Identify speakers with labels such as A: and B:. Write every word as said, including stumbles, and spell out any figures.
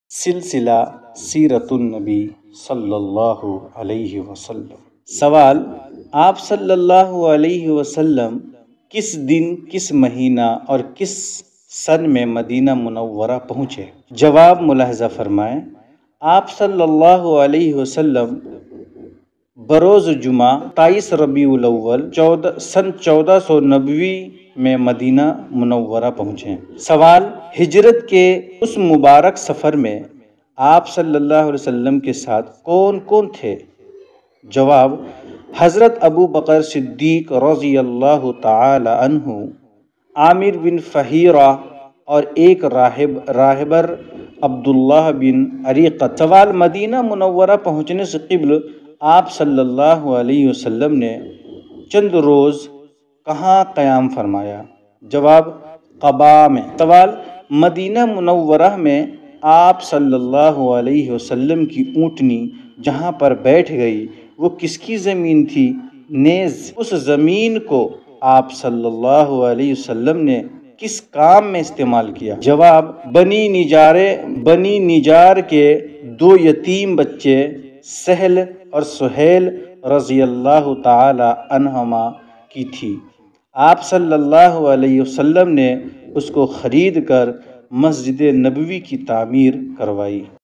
A: سلسلہ سیرت النبی صلی اللہ علیہ وسلم۔ سوال: آپ صلی اللہ علیہ وسلم کس دن، کس مہینہ اور کس سن میں مدینہ منورہ پہنچے؟ جواب ملاحظہ فرمائیں۔ آپ صلی اللہ علیہ وسلم بروز جمعہ ستائیس ربیع الاول سن چودہ سو نبوی میں مدینہ منورہ پہنچے۔ سوال: ہجرت کے اس مبارک سفر میں آپ صلی اللہ علیہ وسلم کے ساتھ کون کون تھے؟ جواب: حضرت ابو بکر صدیق رضی اللہ تعالی عنہ، عامر بن فہیرہ اور ایک راہب راہبر عبداللہ بن عریقہ۔ سوال: مدینہ منورہ پہنچنے سے قبل آپ صلی اللہ علیہ وسلم نے چند روز کہاں قیام فرمایا؟ جواب: قباء میں۔ سوال: مدینہ منورہ میں آپ صلی اللہ علیہ وسلم کی اونٹنی جہاں پر بیٹھ گئی وہ کس کی زمین تھی؟ نیز اس زمین کو آپ صلی اللہ علیہ وسلم نے کس کام میں استعمال کیا؟ جواب: بنی نجارے بنی نجار کے دو یتیم بچے سہل اور سہیل رضی اللہ تعالی عنہما کی تھی۔ آپ صلی اللہ علیہ وسلم نے اس کو خرید کر مسجد نبوی کی تعمیر کروائی۔